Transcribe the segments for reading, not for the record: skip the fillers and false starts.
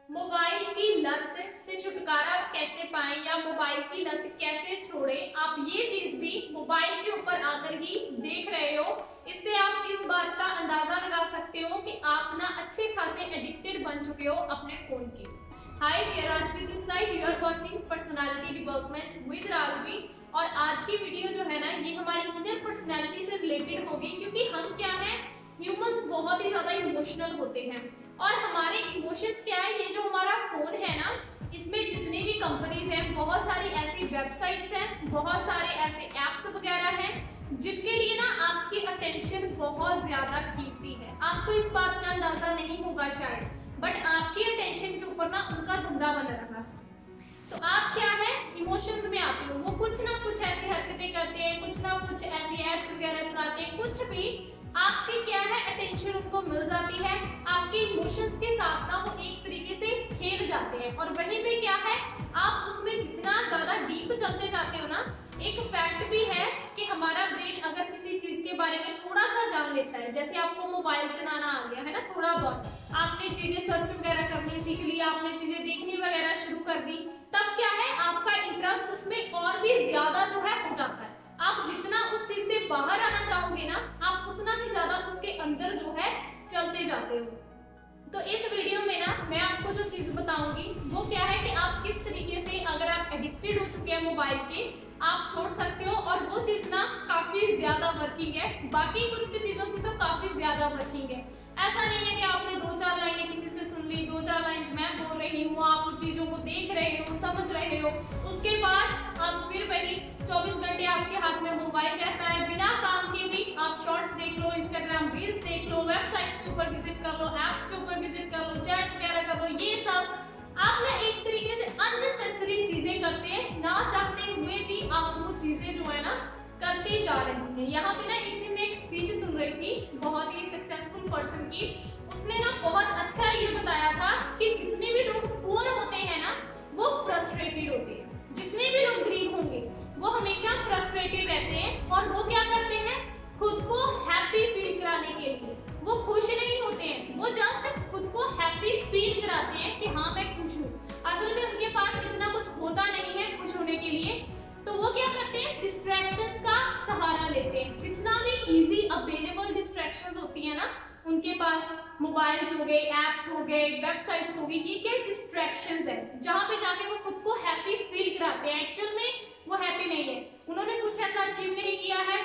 Mobile की लत से छुटकारा कैसे पाएं या मोबाइल की लत कैसे छोड़ें, आप ये चीज भी मोबाइल के ऊपर आकर ही देख रहे हो। इससे आप इस बात का अंदाजा लगा सकते हो कि आप ना अच्छे खासे एडिक्टेड बन चुके हो अपने फोन के। Hi dear Rajvi, this side you are watching personality development with Rajvi. और आज की वीडियो जो है ना, ये हमारी इनर पर्सनालिटी से रिलेटेड होगी, क्योंकि हम क्या है, ह्यूमंस बहुत ही ज्यादा इमोशनल होते हैं। और हमारे इमोशंस क्या है, ये जो हमारा फोन है ना, इसमें जितनी भी कंपनीज हैं, बहुत सारी ऐसी वेबसाइट्स हैं, बहुत सारे ऐसे एप्स वगैरह हैं जिनके लिए ना आपकी अटेंशन बहुत ज्यादा कीमती है। आपको इस बात का अंदाजा नहीं होगा शायद, बट आपकी अटेंशन के ऊपर ना उनका धंधा बन रहा है। तो आप क्या है, इमोशंस में आते हो, वो कुछ ना कुछ ऐसी हरकतें करते हैं, कुछ ना कुछ ऐसी एप्स वगैरह चलाते हैं, कुछ भी आपकी क्या है, अटेंशन उनको मिल जाती है। आपके इमोशंस के साथ ना वो एक तरीके से खेल जाते हैं, और वहीं पे क्या है, आप उसमें जितना ज्यादा डीप चलते जाते हो ना, एक फैक्ट भी है कि हमारा ब्रेन अगर किसी चीज के बारे में थोड़ा सा जान लेता है, जैसे आपको मोबाइल चलाना आ गया है ना, थोड़ा बहुत आपने चीजें सर्च वगैरह करनी सीख ली, आपने चीजें देखनी वगैरह शुरू कर दी, तब क्या है, आपका इंटरेस्ट उसमें और भी ज्यादा जो है हो जाता है। आप जितना उस चीज से बाहर आना चाहोगे ना, आप उतना ही ज्यादा उसके अंदर जो है चलते जाते हो। तो इस वीडियो में ना मैं आपको जो चीज बताऊंगी वो क्या है कि आप किस तरीके से, अगर आप एडिक्टेड हो चुके हैं मोबाइल के, आप छोड़ सकते हो। और वो चीज ना काफी ज्यादा वर्किंग है, बाकी कुछ चीजों से तो काफी ज्यादा वर्किंग है। ऐसा नहीं है कि आपने 2-4 लाइनें किसी से सुन ली, 2-4 लाइन्स मैं बोल रही हूँ, आप उन चीजों को देख रहे हो, समझ रहे हो, उसके बाद आप फिर वही 24 घंटे आपके हाथ में मोबाइल रहता है, बिना काम के भी आप शॉर्ट्स देख लो, इंस्टाग्राम रील्स देख लो, वेबसाइट्स के ऊपर विजिट कर लो, ऐप्स के ऊपर विजिट कर लो, चैट वगैरह कर लो। ये सब आप ना एक तरीके से अननेसेसरी चीजें करते हैं, ना चाहते हुए भी आप वो चीजें जो है ना करते जा रहे हैं। यहाँ पे ना एक दिन मैं एक स्पीच सुन रही थी बहुत ही सक्सेसफुल पर्सन की। उसने ना बहुत अच्छा ये बताया था कि जितने भी लोग पुअर होते हैं ना, वो फ्रस्ट्रेटेड होते हैं। जितने भी लोग गरीब होंगे वो हमेशा फ्रस्ट्रेटेड रहते हैं, और वो क्या करते हैं, खुद को हैप्पी फील कराने के लिए वो खुश नहीं होते हैं, वो जस्ट खुद को हैप्पी फील कराते हैं कि हाँ मैं खुश हूँ। असल में उनके पास इतना कुछ होता नहीं है खुश होने के लिए। तो वो क्या करते हैं, डिस्ट्रैक्शंस का सहारा लेते हैं। जितना भी इजी अवेलेबल डिस्ट्रैक्शंस होती है ना उनके पास, मोबाइल्स हो गए, ऐप हो गए, वेबसाइट्स हो गई, ये क्या डिस्ट्रैक्शंस है, जहाँ पे जाके वो खुद को हैप्पी फील कराते हैं। एक्चुअल में वो हैप्पी नहीं है, उन्होंने कुछ ऐसा अचीव नहीं किया है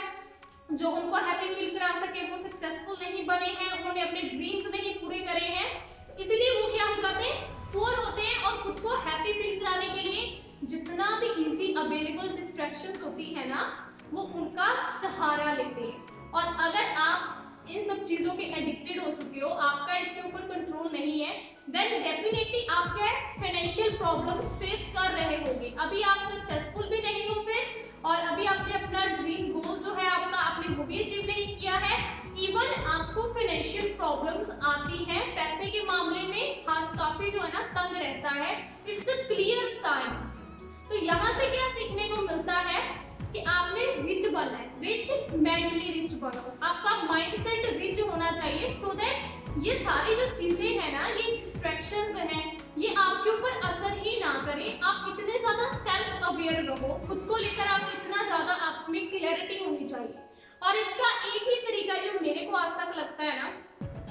जो उनको हैप्पी फील करा सके, वो सक्सेसफुल नहीं बने हैं, उन्होंने अपने ड्रीम्स नहीं पूरे करे हैं, इसीलिए वो क्या हो जाते हैं, पुअर होते हैं। और खुद को हैप्पी फील कराने के लिए जितना भी इजी अवेलेबल डिस्ट्रैक्शंस होती है ना, वो उनका सहारा लेते हैं। और अगर आप इन सब चीजों के एडिक्टेड हो चुके हो, आपका इसके ऊपर कंट्रोल नहीं है, देन डेफिनेटली आप क्या है, फाइनेंशियल प्रॉब्लम्स फेस कर रहे होंगे। अभी आप सक्सेसफुल भी नहीं हो फिर, और अभी आपने अपना ड्रीम गोल जो है आपका, आपने वो भी अचीव नहीं किया है। इवन आपको फाइनेंशियल प्रॉब्लम्स आती हैं, पैसे के मामले में हाथ काफी जो है ना तंग रहता है। It's a clear sign. तो यहाँ से क्या सीखने को मिलता है कि आपने रिच बनना है, रिच मेंटली रिच बनो, आपका माइंडसेट रिच होना चाहिए, सो दैट ये सारी जो चीजें हैं ना, ये डिस्ट्रैक्शंस हैं, ये आपके ऊपर असर ही ना करें। आप इतने ज्यादा सेल्फ अवेयर रहो, खुद को लेकर आप इतना ज्यादा आप में क्लैरिटी होनी चाहिए। और इसका एक ही तरीका जो मेरे को आज तक लगता है ना,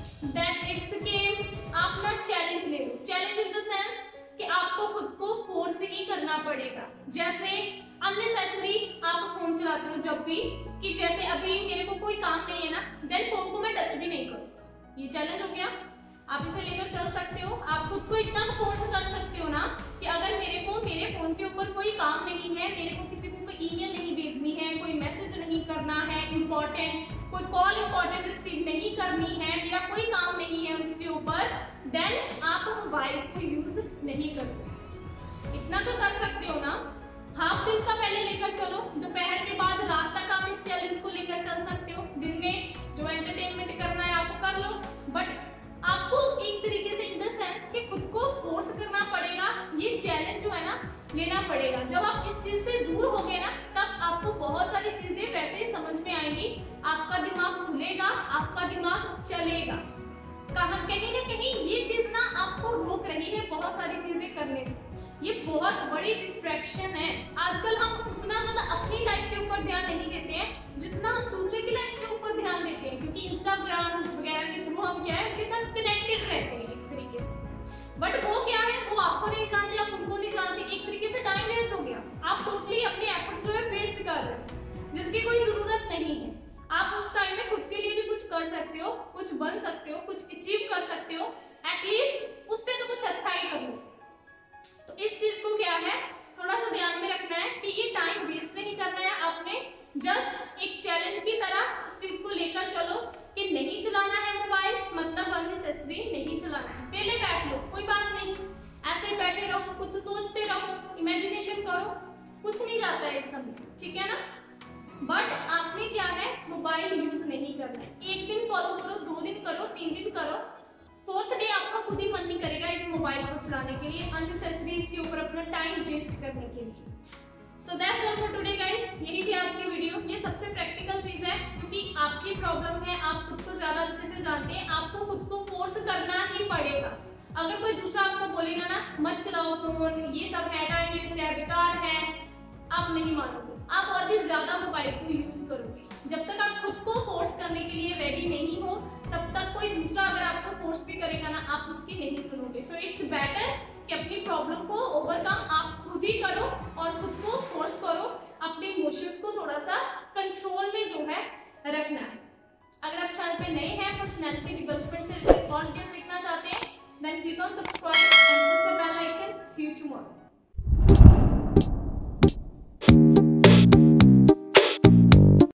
दैट इट्स के आप ना चैलेंज ले लो। चैलेंज इन द सेंस कि आपको खुद को फोर्स ही करना पड़ेगा। जैसे अननेसेसरी आप फोन चलाते हो जब भी, कि जैसे अभी मेरे को कोई काम नहीं है ना, देन फोन को मैं टच भी नहीं करूं, ये चैलेंज हो गया। आप इसे लेकर चल सकते हो, आप खुद को इतना फोर्स कर सकते हो ना कि अगर मेरे को मेरे फोन के ऊपर कोई काम नहीं है, मेरे को किसी को कोई ईमेल नहीं भेजनी है, कोई मैसेज नहीं करना है इम्पोर्टेंट, कोई कॉल इम्पोर्टेंट रिसीव नहीं करनी है, मेरा कोई काम नहीं है उसके ऊपर, देन आप मोबाइल को यूज नहीं करो। इतना तो कर सकते हो ना, हाफ दिन का पहले लेकर चलो, दोपहर के बाद रात तक आप इस चैलेंज को लेकर चल सकते हो। दिन में जो एंटरटेनमेंट करना है आप कर लो, बट आपको एक तरीके से इन द सेंस कि खुद को फोर्स करना पड़ेगा, ये चैलेंज जो है ना लेना पड़ेगा। जब आप इस चीज से दूर हो गए ना, तब आपको बहुत सारी चीजें वैसे समझ में आएंगी, आपका दिमाग खुलेगा, आपका दिमाग चलेगा। कहीं ना कहीं ये चीज ना आपको रोक रही है बहुत ये बहुत बड़ी डिस्ट्रैक्शन है। आजकल हम उतना ज्यादा अपनी लाइफ के ऊपर ध्यान नहीं देते हैं जितना हम दूसरे की लाइफ के ऊपर ध्यान देते हैं, क्योंकि इंस्टाग्राम वगैरह के थ्रू हम क्या है उनके साथ कनेक्टेड रहते हैं एक तरीके से। बट वो क्या है, वो आपको नहीं जानते, आप उनको नहीं जानते, एक तरीके से टाइम वेस्ट हो गया। आप टोटली अपने एफर्ट्स जो है वेस्ट कर रहे हो जिसकी कोई जरूरत नहीं है। आप उस टाइम में खुद के लिए भी कुछ कर सकते हो, कुछ बन सकते हो, कुछ अचीव कर सकते हो, एटलीस्ट उससे तो कुछ अच्छा ही कर लो। तो इस चीज को क्या है थोड़ा सा ध्यान में रखना है कि ये टाइम वेस्ट नहीं करना है। आपने जस्ट एक चैलेंज की तरह इस चीज को लेकर चलो कि नहीं चलाना है मोबाइल, मतलब अननेसेसरी नहीं चलाना है। पहले बैठ लो, कोई बात नहीं, ऐसे ही बैठे रहो, कुछ सोचते रहो, इमेजिनेशन करो, कुछ नहीं जाता है इस समय, ठीक है ना। बट आपने क्या है मोबाइल यूज नहीं करना है। एक दिन फॉलो करो, 2 दिन करो, 3 दिन करो, 4th डे आपका खुद ही मन नहीं करेगा इस मोबाइल को चलाने के लिए, अननेसेसरी इसके ऊपर अपना टाइम वेस्ट करने के लिए। So that's all for today guys, यही थी आज की वीडियो। ये सबसे प्रैक्टिकल चीज है क्योंकि आपकी प्रॉब्लम है, आप खुद को ज्यादा अच्छे से जानते हैं, आपको खुद को फोर्स करना ही पड़ेगा। अगर कोई दूसरा आपको बोलेगा ना मत चलाओ फोन, ये सब है, टाइम वेस्ट है, बेकार है, आप नहीं मानोगे, आप और भी ज्यादा मोबाइल को यूज करोगे। जब तक आप खुद को फोर्स करने के लिए रेडी नहीं हो तब तक कोई दूसरा अगर आपको फोर्स भी करेगा ना आप उसकी नहीं सुनोगे। सो इट्स बेटर कि अपनी प्रॉब्लम को ओवरकम आप खुद ही करो और खुद को फोर्स करो, अपने इमोशंस को थोड़ा सा कंट्रोल में जो है रखना है। अगर आप चैनल पे नए हैं, पर्सनैलिटी डेवलपमेंट से रिलेटेड कंटेंट सीखना चाहते हैं, then click on subscribe and press the bell icon. See you tomorrow.